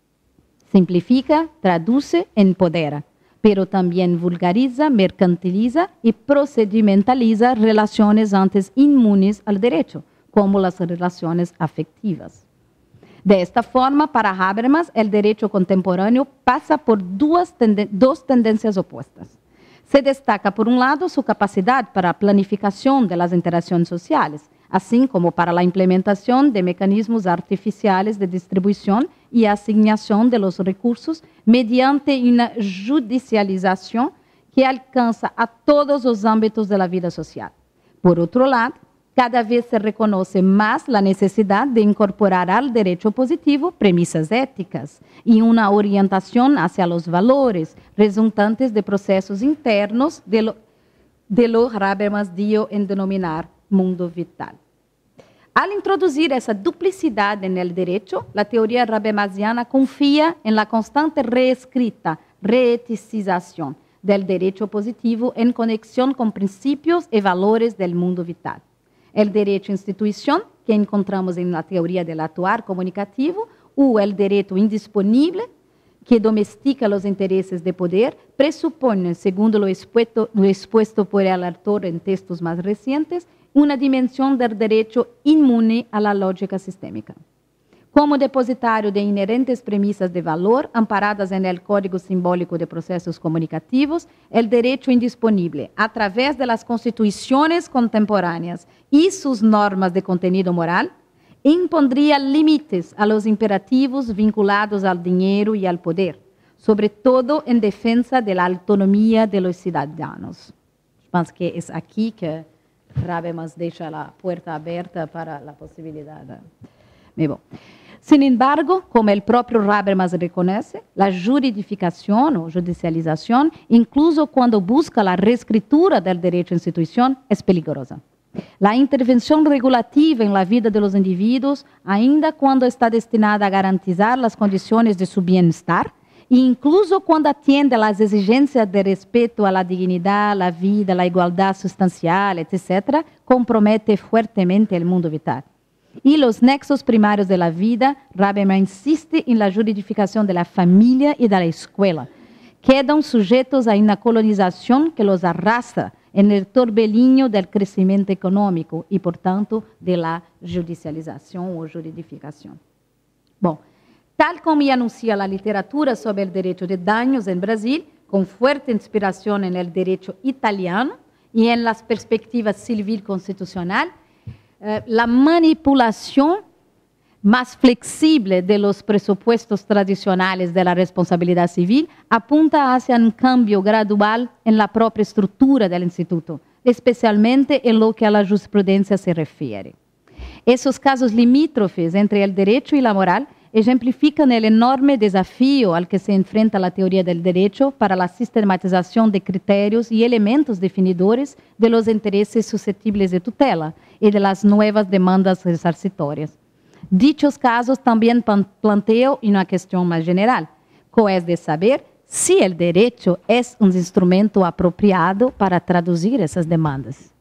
[SPEAKER 3] Simplifica, traduce, empodera, pero también vulgariza, mercantiliza y procedimentaliza relaciones antes inmunes al derecho, como las relaciones afectivas. De esta forma, para Habermas, el derecho contemporáneo pasa por dos, tenden- dos tendencias opuestas. Se destaca, por un lado, su capacidad para la planificación de las interacciones sociales, así como para la implementación de mecanismos artificiales de distribución y asignación de los recursos mediante una judicialización que alcanza a todos los ámbitos de la vida social. Por otro lado, cada vez se reconoce más la necesidad de incorporar al derecho positivo premisas éticas y una orientación hacia los valores resultantes de procesos internos de lo, de lo Habermas dio en denominar mundo vital. Al introducir esa duplicidad en el derecho, la teoría habermasiana confía en la constante reescrita, reeticización del derecho positivo en conexión con principios y valores del mundo vital. El derecho institución, que encontramos en la teoría del actuar comunicativo, o el derecho indisponible, que domestica los intereses de poder, presupone, según lo expuesto, lo expuesto por el autor en textos más recientes, una dimensión del derecho inmune a la lógica sistémica. Como depositario de inherentes premisas de valor amparadas en el Código Simbólico de Procesos Comunicativos, el derecho indisponible, a través de las constituciones contemporáneas y sus normas de contenido moral, impondría límites a los imperativos vinculados al dinero y al poder, sobre todo en defensa de la autonomía de los ciudadanos. Pienso que es aquí que Habermas deja la puerta abierta para la posibilidad de... Bon. Sin embargo, como el propio Habermas reconoce, la juridificación o judicialización, incluso cuando busca la reescritura del derecho a institución, es peligrosa. La intervención regulativa en la vida de los individuos, ainda cuando está destinada a garantizar las condiciones de su bienestar, e incluso cuando atiende a las exigencias de respeto a la dignidad, la vida, la igualdad sustancial, etcétera, compromete fuertemente el mundo vital. Y los nexos primarios de la vida, Habermas insiste en la juridificación de la familia y de la escuela. Quedan sujetos a una colonización que los arrastra en el torbellino del crecimiento económico y, por tanto, de la judicialización o juridificación. Bom, tal como anuncia la literatura sobre el derecho de daños en Brasil, con fuerte inspiración en el derecho italiano y en las perspectivas civil constitucional, eh, la manipulación más flexible de los presupuestos tradicionales de la responsabilidad civil apunta hacia un cambio gradual en la propia estructura del instituto, especialmente en lo que a la jurisprudencia se refiere. Esos casos limítrofes entre el derecho y la moral ejemplifican el enorme desafío al que se enfrenta la teoría del derecho para la sistematización de criterios y elementos definidores de los intereses susceptibles de tutela y de las nuevas demandas resarcitorias. Dichos casos también plantean una cuestión más general, que es de saber si el derecho es un instrumento apropiado para traducir esas demandas.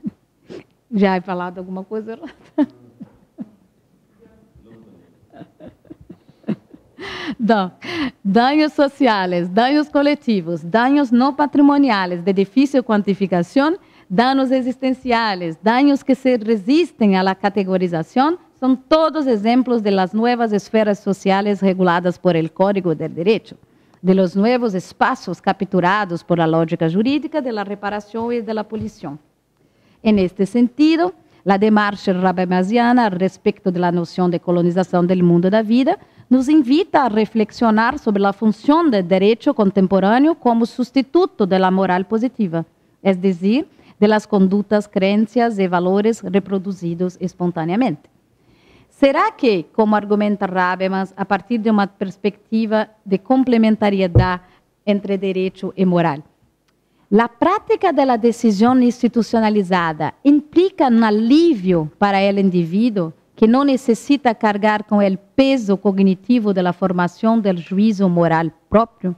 [SPEAKER 3] ¿Ya he falado alguna cosa? No. Daños sociales, daños colectivos, daños no patrimoniales de difícil cuantificación, daños existenciales, daños que se resisten a la categorización, son todos ejemplos de las nuevas esferas sociales reguladas por el Código del Derecho, de los nuevos espacios capturados por la lógica jurídica de la reparación y de la punición. En este sentido, la demarcha habermasiana respecto de la noción de colonización del mundo da vida nos invita a reflexionar sobre la función del derecho contemporáneo como sustituto de la moral positiva, es decir, de las conductas, creencias y valores reproducidos espontáneamente. ¿Será que, como argumenta Habermas, a partir de una perspectiva de complementariedad entre derecho y moral, la práctica de la decisión institucionalizada implica un alivio para el individuo que no necesita cargar con el peso cognitivo de la formación del juicio moral propio?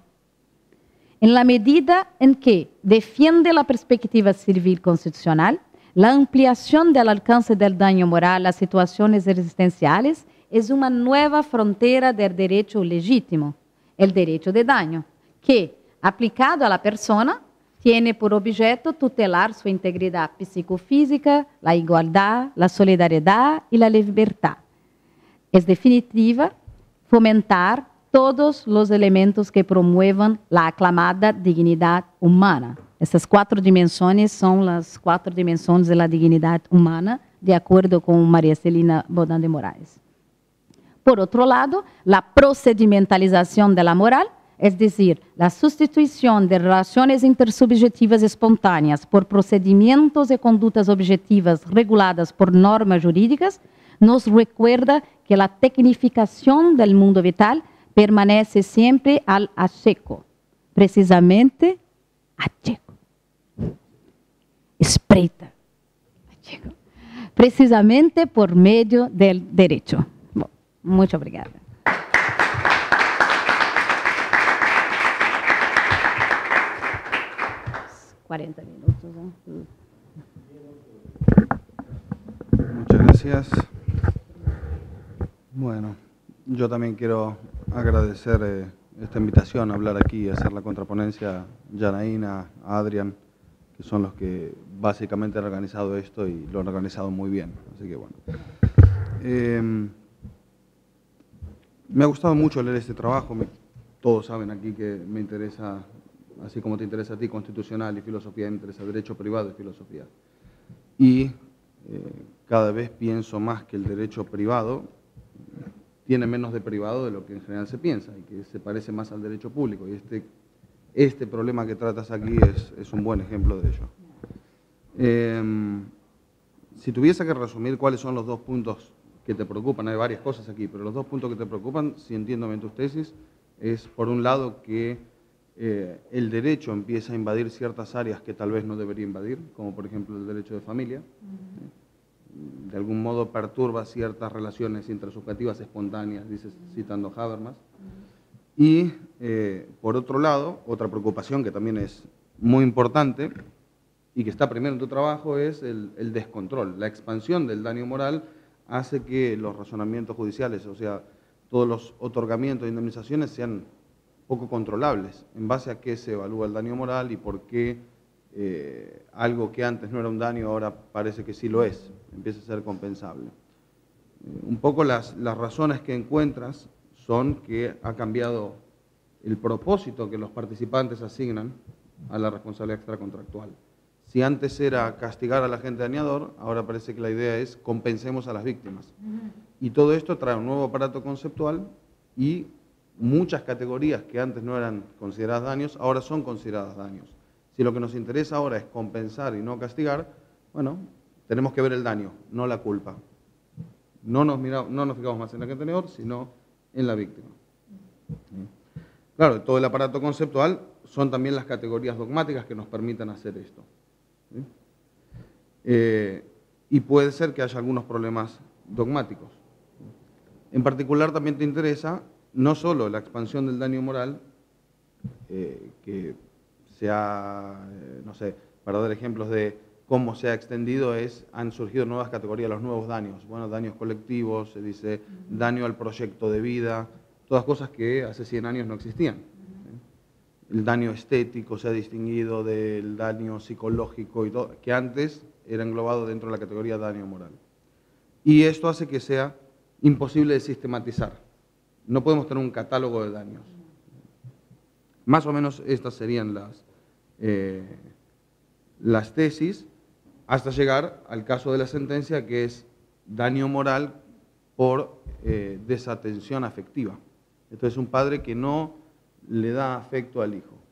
[SPEAKER 3] En la medida en que defiende la perspectiva civil constitucional, la ampliación del alcance del daño moral a situaciones existenciales es una nueva frontera del derecho legítimo, el derecho de daño, que, aplicado a la persona, tiene por objeto tutelar su integridad psicofísica, la igualdad, la solidaridad y la libertad. Es definitiva, fomentar todos los elementos que promuevan la aclamada dignidad humana. Estas cuatro dimensiones son las cuatro dimensiones de la dignidad humana, de acuerdo con María Celina Bodán de Moraes. Por otro lado, la procedimentalización de la moral, es decir, la sustitución de relaciones intersubjetivas espontáneas por procedimientos y conductas objetivas reguladas por normas jurídicas, nos recuerda que la tecnificación del mundo vital permanece siempre al acecho, precisamente acecho. Espreita, acecho, precisamente por medio del derecho. Bom, muito obrigada. cuarenta minutos. ¿No?
[SPEAKER 4] Muchas gracias. Bueno, yo también quiero agradecer eh, esta invitación a hablar aquí y hacer la contraponencia a Janaína, a Adrián, que son los que básicamente han organizado esto y lo han organizado muy bien. Así que bueno. Eh, me ha gustado mucho leer este trabajo. Me, todos saben aquí que me interesa, así como te interesa a ti, constitucional y filosofía, me interesa derecho privado y filosofía. Y eh, cada vez pienso más que el derecho privado tiene menos de privado de lo que en general se piensa y que se parece más al derecho público. Y este, este problema que tratas aquí es, es un buen ejemplo de ello. Eh, si tuviese que resumir cuáles son los dos puntos que te preocupan, hay varias cosas aquí, pero los dos puntos que te preocupan, si entiendo bien tus tesis, es por un lado que eh, el derecho empieza a invadir ciertas áreas que tal vez no debería invadir, como por ejemplo el derecho de familia. Uh-huh. De algún modo perturba ciertas relaciones intersubjetivas espontáneas, dices, citando Habermas. Uh-huh. Y eh, por otro lado, otra preocupación que también es muy importante y que está primero en tu trabajo es el, el descontrol. La expansión del daño moral hace que los razonamientos judiciales, o sea, todos los otorgamientos de indemnizaciones sean poco controlables, en base a qué se evalúa el daño moral y por qué eh, algo que antes no era un daño ahora parece que sí lo es, empieza a ser compensable. Eh, un poco las, las razones que encuentras son que ha cambiado el propósito que los participantes asignan a la responsabilidad extracontractual. Si antes era castigar al agente dañador, ahora parece que la idea es compensemos a las víctimas. Y todo esto trae un nuevo aparato conceptual y muchas categorías que antes no eran consideradas daños, ahora son consideradas daños. Si lo que nos interesa ahora es compensar y no castigar, bueno, tenemos que ver el daño, no la culpa. No nos, miramos, no nos fijamos más en el agente dañador, sino en la víctima. Claro, todo el aparato conceptual son también las categorías dogmáticas que nos permitan hacer esto. ¿Sí? Eh, y puede ser que haya algunos problemas dogmáticos. En particular también te interesa no solo la expansión del daño moral, eh, que se ha, eh, no sé, para dar ejemplos de cómo se ha extendido, es, han surgido nuevas categorías, los nuevos daños, bueno, daños colectivos, se dice daño al proyecto de vida, todas cosas que hace cien años no existían. El daño estético se ha distinguido del daño psicológico y todo, que antes era englobado dentro de la categoría daño moral. Y esto hace que sea imposible de sistematizar. No podemos tener un catálogo de daños. Más o menos estas serían las, eh, las tesis, hasta llegar al caso de la sentencia, que es daño moral por eh, desatención afectiva. Entonces, un padre que no le da afecto al hijo.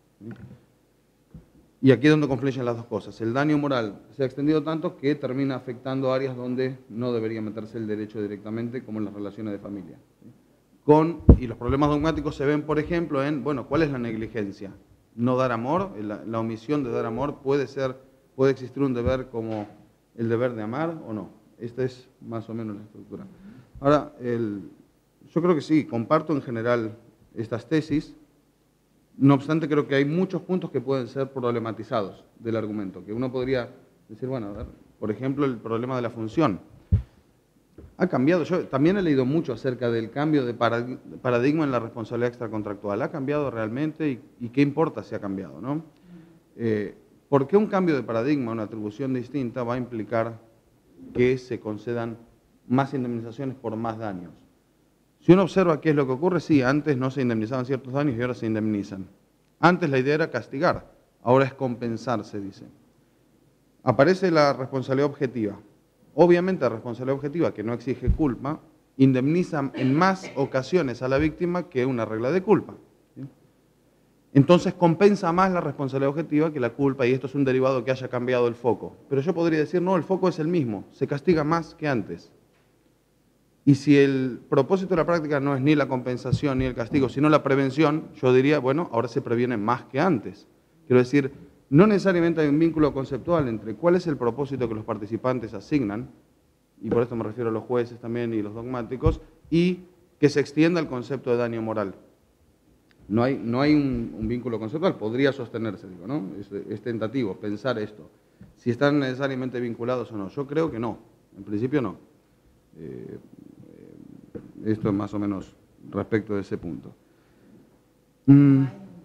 [SPEAKER 4] Y aquí es donde confluyen las dos cosas. El daño moral se ha extendido tanto que termina afectando áreas donde no debería meterse el derecho directamente, como en las relaciones de familia. Con, y los problemas dogmáticos se ven, por ejemplo, en, bueno, ¿cuál es la negligencia? No dar amor, la, la omisión de dar amor, puede ser, puede existir un deber como el deber de amar o no. Esta es más o menos la estructura. Ahora, el, yo creo que sí, comparto en general estas tesis. No obstante, creo que hay muchos puntos que pueden ser problematizados del argumento, que uno podría decir, bueno, a ver, por ejemplo, el problema de la función. Ha cambiado, yo también he leído mucho acerca del cambio de paradigma en la responsabilidad extracontractual. ¿Ha cambiado realmente y, y qué importa si ha cambiado, no? Eh, ¿Por qué un cambio de paradigma, una atribución distinta, va a implicar que se concedan más indemnizaciones por más daños? Si uno observa qué es lo que ocurre, sí, antes no se indemnizaban ciertos daños y ahora se indemnizan. Antes la idea era castigar, ahora es compensar, se dice. Aparece la responsabilidad objetiva. Obviamente la responsabilidad objetiva, que no exige culpa, indemniza en más ocasiones a la víctima que una regla de culpa. ¿Sí? Entonces compensa más la responsabilidad objetiva que la culpa, y esto es un derivado que haya cambiado el foco. Pero yo podría decir, no, el foco es el mismo, se castiga más que antes. Y si el propósito de la práctica no es ni la compensación ni el castigo, sino la prevención, yo diría, bueno, ahora se previene más que antes. Quiero decir, no necesariamente hay un vínculo conceptual entre cuál es el propósito que los participantes asignan, y por esto me refiero a los jueces también y los dogmáticos, y que se extienda el concepto de daño moral. No hay, no hay un, un vínculo conceptual, podría sostenerse, digo, ¿no? Es, es tentativo pensar esto. Si están necesariamente vinculados o no. Yo creo que no, en principio no. Eh, esto es más o menos respecto de ese punto. Mm.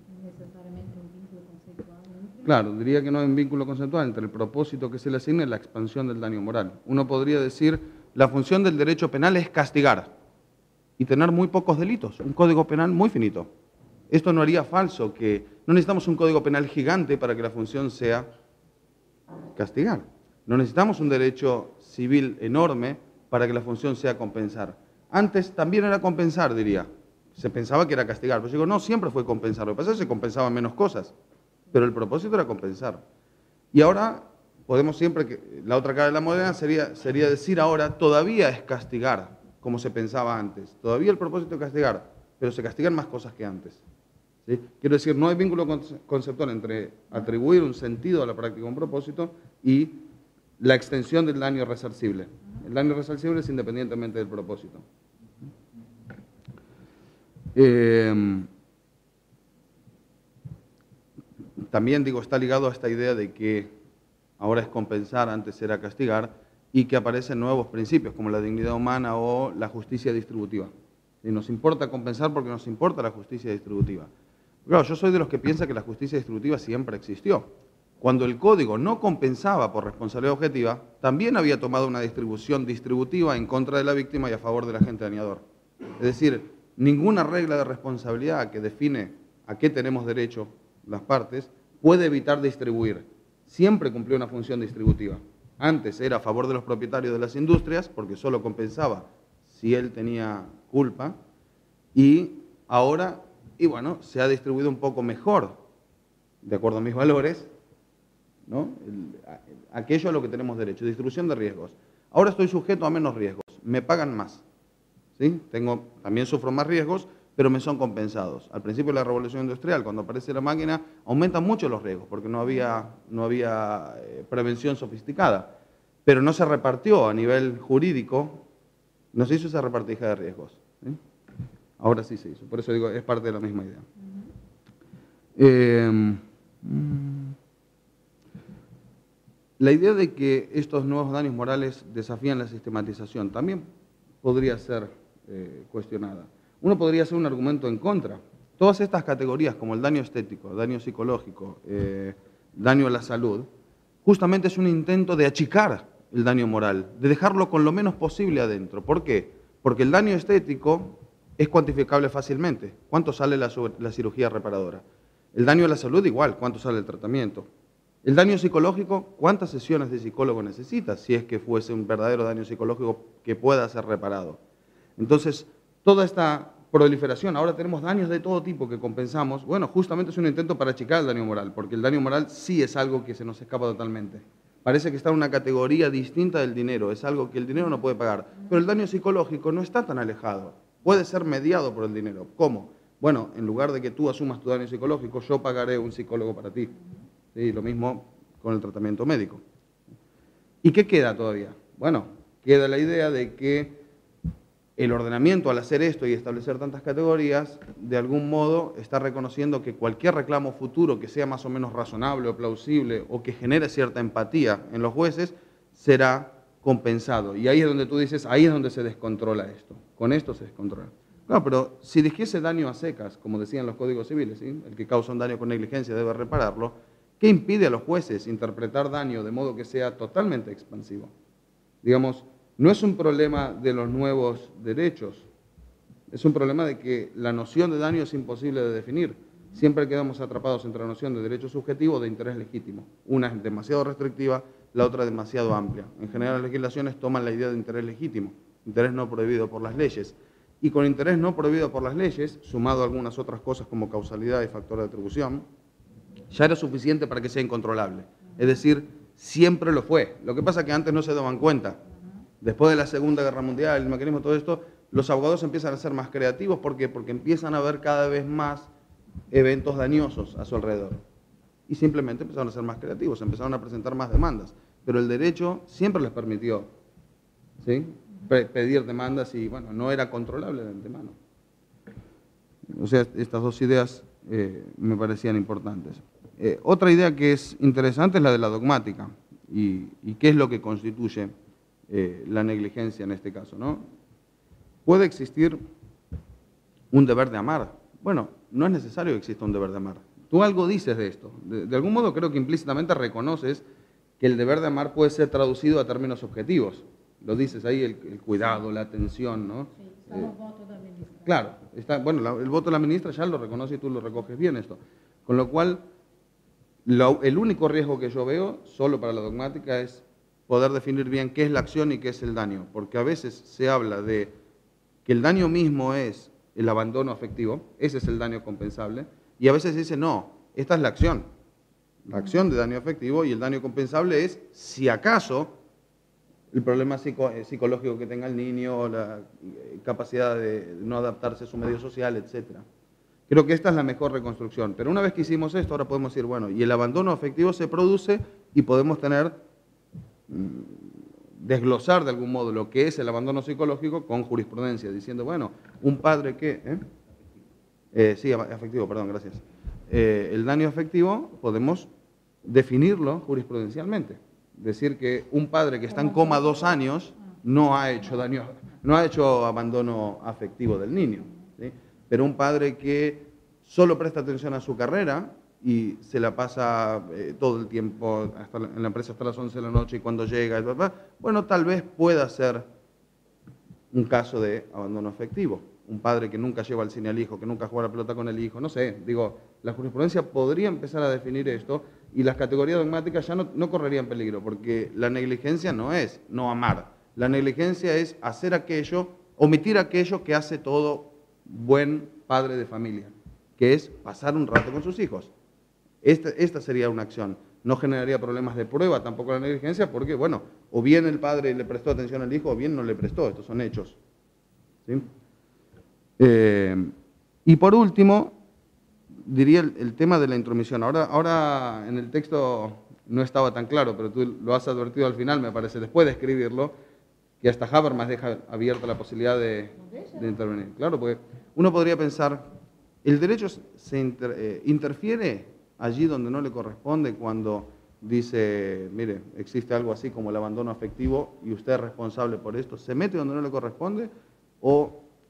[SPEAKER 4] Claro, diría que no hay un vínculo conceptual entre el propósito que se le asigna y la expansión del daño moral. Uno podría decir, la función del derecho penal es castigar y tener muy pocos delitos, un código penal muy finito. Esto no haría falso que no necesitamos un código penal gigante para que la función sea castigar. No necesitamos un derecho civil enorme para que la función sea compensar. Antes también era compensar, diría. Se pensaba que era castigar. Pero yo digo, no, siempre fue compensar. Lo que pasa es que se compensaban menos cosas. Pero el propósito era compensar. Y ahora podemos siempre, que la otra cara de la moneda sería, sería decir ahora, todavía es castigar, como se pensaba antes. Todavía el propósito es castigar, pero se castigan más cosas que antes. ¿Sí? Quiero decir, no hay vínculo conceptual entre atribuir un sentido a la práctica, un propósito, y la extensión del daño resarcible. El daño resarcible es independientemente del propósito. Eh, también, digo, está ligado a esta idea de que ahora es compensar, antes era castigar, y que aparecen nuevos principios, como la dignidad humana o la justicia distributiva. Y nos importa compensar porque nos importa la justicia distributiva. Claro, yo soy de los que piensa que la justicia distributiva siempre existió. Cuando el código no compensaba por responsabilidad objetiva, también había tomado una distribución distributiva en contra de la víctima y a favor del agente dañador. Es decir, ninguna regla de responsabilidad que define a qué tenemos derecho las partes puede evitar distribuir. Siempre cumplió una función distributiva. Antes era a favor de los propietarios de las industrias, porque solo compensaba si él tenía culpa, y ahora, y bueno, se ha distribuido un poco mejor, de acuerdo a mis valores, ¿no? El, aquello a lo que tenemos derecho, distribución de riesgos. Ahora estoy sujeto a menos riesgos, me pagan más, ¿sí? Tengo, también sufro más riesgos, pero me son compensados. Al principio de la revolución industrial, cuando aparece la máquina, aumentan mucho los riesgos, porque no había, no había eh, prevención sofisticada, pero no se repartió a nivel jurídico, no se hizo esa repartija de riesgos, ¿sí? Ahora sí se hizo, por eso digo, es parte de la misma idea. Eh, la idea de que estos nuevos daños morales desafían la sistematización también podría ser eh, cuestionada. uno podría hacer un argumento en contra. Todas estas categorías, como el daño estético, daño psicológico, eh, daño a la salud, justamente es un intento de achicar el daño moral, de dejarlo con lo menos posible adentro. ¿Por qué? Porque el daño estético es cuantificable fácilmente. ¿Cuánto sale la, la cirugía reparadora? El daño a la salud igual, ¿cuánto sale el tratamiento? El daño psicológico, ¿cuántas sesiones de psicólogo necesita si es que fuese un verdadero daño psicológico que pueda ser reparado? Entonces, toda esta proliferación, ahora tenemos daños de todo tipo que compensamos, bueno, justamente es un intento para achicar el daño moral, porque el daño moral sí es algo que se nos escapa totalmente. Parece que está en una categoría distinta del dinero, es algo que el dinero no puede pagar, pero el daño psicológico no está tan alejado, puede ser mediado por el dinero. ¿Cómo? Bueno, en lugar de que tú asumas tu daño psicológico, yo pagaré un psicólogo para ti. ¿Sí? Lo mismo con el tratamiento médico. ¿Y qué queda todavía? Bueno, queda la idea de que el ordenamiento, al hacer esto y establecer tantas categorías, de algún modo está reconociendo que cualquier reclamo futuro que sea más o menos razonable o plausible o que genere cierta empatía en los jueces, será compensado. Y ahí es donde tú dices, ahí es donde se descontrola esto. Con esto se descontrola. Claro, pero si dijese daño a secas, como decían los códigos civiles, ¿sí? El que causa un daño con negligencia debe repararlo, ¿qué impide a los jueces interpretar daño de modo que sea totalmente expansivo? Digamos, no es un problema de los nuevos derechos, es un problema de que la noción de daño es imposible de definir. Siempre quedamos atrapados entre la noción de derecho subjetivo o de interés legítimo. Una es demasiado restrictiva, la otra demasiado amplia. En general, las legislaciones toman la idea de interés legítimo, interés no prohibido por las leyes. Y con interés no prohibido por las leyes, sumado a algunas otras cosas como causalidad y factor de atribución, ya era suficiente para que sea incontrolable. Es decir, siempre lo fue. Lo que pasa es que antes no se daban cuenta. Después de la Segunda Guerra Mundial, el mecanismo, todo esto, los abogados empiezan a ser más creativos. ¿Por qué? Porque empiezan a ver cada vez más eventos dañosos a su alrededor. Y simplemente empezaron a ser más creativos, empezaron a presentar más demandas. Pero el derecho siempre les permitió, ¿sí?, pedir demandas y, bueno, no era controlable de antemano. O sea, estas dos ideas eh, me parecían importantes. Eh, otra idea que es interesante es la de la dogmática. ¿Y, y qué es lo que constituye eh, la negligencia en este caso, ¿no? ¿Puede existir un deber de amar? Bueno, no es necesario que exista un deber de amar. Tú algo dices de esto. De, de algún modo creo que implícitamente reconoces que el deber de amar puede ser traducido a términos objetivos. Lo dices ahí, el, el cuidado, la atención, ¿no?
[SPEAKER 2] Sí, está en el voto de la ministra.
[SPEAKER 4] Claro, está, bueno, la, el voto de la ministra ya lo reconoce y tú lo recoges bien esto. Con lo cual, lo, el único riesgo que yo veo, solo para la dogmática, es poder definir bien qué es la acción y qué es el daño. Porque a veces se habla de que el daño mismo es el abandono afectivo, ese es el daño compensable, y a veces se dice, no, esta es la acción, la acción de daño afectivo, y el daño compensable es, si acaso, el problema psico, psicológico que tenga el niño, la capacidad de no adaptarse a su medio social, etcétera. Creo que esta es la mejor reconstrucción. Pero una vez que hicimos esto, ahora podemos decir, bueno, y el abandono afectivo se produce y podemos tener, desglosar de algún modo lo que es el abandono psicológico con jurisprudencia, diciendo, bueno, un padre que... ¿eh? Eh, sí, afectivo, perdón, gracias. Eh, el daño afectivo podemos definirlo jurisprudencialmente. Decir que un padre que está en coma dos años no ha hecho daño, no ha hecho abandono afectivo del niño, ¿sí? Pero un padre que solo presta atención a su carrera y se la pasa eh, todo el tiempo hasta la, en la empresa hasta las once de la noche y cuando llega, bla, bla, bueno, tal vez pueda ser un caso de abandono afectivo. Un padre que nunca lleva al cine al hijo, que nunca juega la pelota con el hijo, no sé, digo, la jurisprudencia podría empezar a definir esto y las categorías dogmáticas ya no, no correrían peligro, porque la negligencia no es no amar, la negligencia es hacer aquello, omitir aquello que hace todo buen padre de familia, que es pasar un rato con sus hijos. Esta, esta sería una acción, no generaría problemas de prueba tampoco la negligencia, porque, bueno, o bien el padre le prestó atención al hijo o bien no le prestó, estos son hechos, ¿sí? Eh, y por último, diría el, el tema de la intromisión. Ahora, ahora en el texto no estaba tan claro, pero tú lo has advertido al final, me parece, después de escribirlo, que hasta Habermas deja abierta la posibilidad de, de intervenir. Claro, porque uno podría pensar, ¿el derecho se inter, eh, interfiere allí donde no le corresponde cuando dice, mire, existe algo así como el abandono afectivo y usted es responsable por esto? ¿Se mete donde no le corresponde o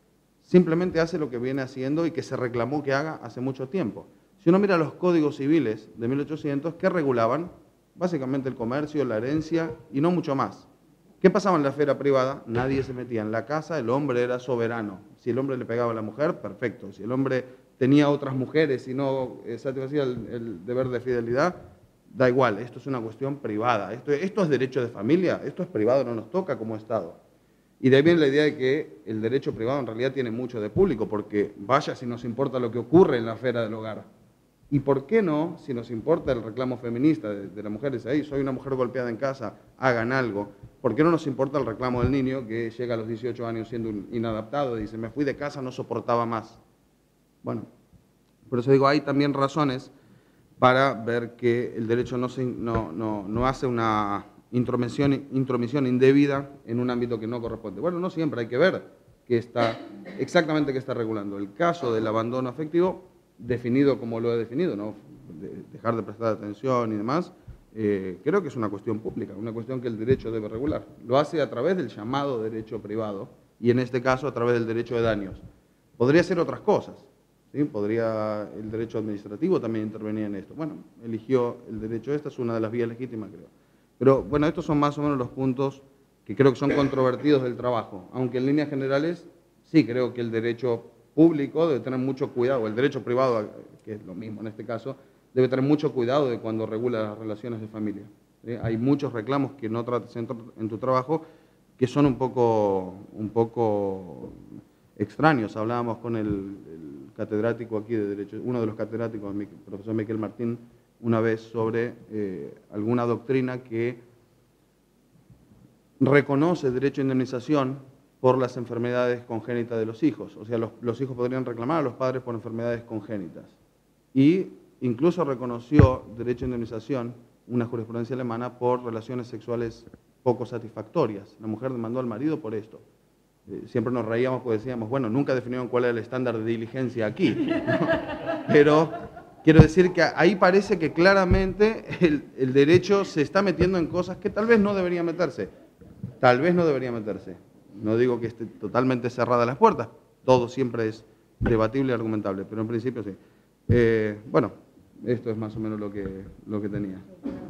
[SPEAKER 4] simplemente hace lo que viene haciendo y que se reclamó que haga hace mucho tiempo. Si uno mira los códigos civiles de mil ochocientos, ¿qué regulaban? Básicamente el comercio, la herencia y no mucho más. ¿Qué pasaba en la esfera privada? Nadie se metía en la casa, el hombre era soberano. Si el hombre le pegaba a la mujer, perfecto. Si el hombre tenía otras mujeres y no satisfacía el, el deber de fidelidad, da igual, esto es una cuestión privada. Esto, esto es derecho de familia, esto es privado, no nos toca como Estado. Y de ahí viene la idea de que el derecho privado en realidad tiene mucho de público, porque vaya si nos importa lo que ocurre en la esfera del hogar. ¿Y por qué no, si nos importa el reclamo feminista de, de las mujeres ahí, soy una mujer golpeada en casa, hagan algo? ¿Por qué no nos importa el reclamo del niño que llega a los dieciocho años siendo inadaptado y dice, me fui de casa, no soportaba más? Bueno, por eso digo, hay también razones para ver que el derecho no, se, no, no, no hace una intromisión, intromisión indebida en un ámbito que no corresponde. Bueno, no siempre, hay que ver qué está, exactamente qué está regulando. El caso del abandono afectivo, definido como lo he definido, ¿no? De dejar de prestar atención y demás, eh, creo que es una cuestión pública, una cuestión que el derecho debe regular. Lo hace a través del llamado derecho privado y en este caso a través del derecho de daños. Podría ser otras cosas, ¿sí? Podría el derecho administrativo también intervenir en esto. Bueno, eligió el derecho, esta es una de las vías legítimas, creo. Pero bueno, estos son más o menos los puntos que creo que son controvertidos del trabajo, aunque en líneas generales sí creo que el derecho público debe tener mucho cuidado, el derecho privado, que es lo mismo en este caso, debe tener mucho cuidado de cuando regula las relaciones de familia. ¿Sí? Hay muchos reclamos que no trates en, en tu trabajo que son un poco, un poco extraños. Hablábamos con el, el catedrático aquí de Derecho, uno de los catedráticos, el profesor Miquel Martín, una vez sobre eh, alguna doctrina que reconoce derecho a indemnización por las enfermedades congénitas de los hijos. O sea, los, los hijos podrían reclamar a los padres por enfermedades congénitas. Y incluso reconoció derecho a indemnización, una jurisprudencia alemana, por relaciones sexuales poco satisfactorias. La mujer demandó al marido por esto. Eh, siempre nos reíamos porque decíamos, bueno, nunca definieron cuál era el estándar de diligencia aquí, ¿no? Pero quiero decir que ahí parece que claramente el, el derecho se está metiendo en cosas que tal vez no debería meterse. Tal vez no debería meterse. No digo que esté totalmente cerrada las puertas, todo siempre es debatible y argumentable, pero en principio sí. Eh, bueno, esto es más o menos lo que, lo que tenía.